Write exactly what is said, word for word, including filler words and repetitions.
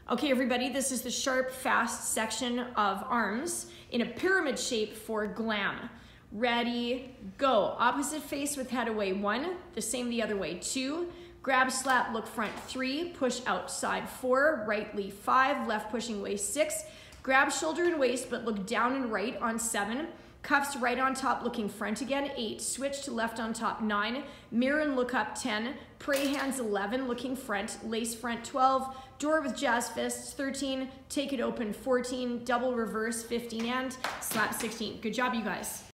Okay, everybody, this is the sharp, fast section of arms in a pyramid shape for glam. Ready, go. Opposite face with head away, one. The same the other way, two. Grab, slap, look front, three. Push outside, four. Right, leave, five. Left pushing away, six. Grab shoulder and waist, but look down and right on seven. Cuffs right on top, looking front again, eight. Switch to left on top, nine. Mirror and look up, ten. Pray hands, eleven. Looking front, lace front, twelve. Door with jazz fists, thirteen. Take it open, fourteen. Double reverse, fifteen. And slap, sixteen. Good job, you guys.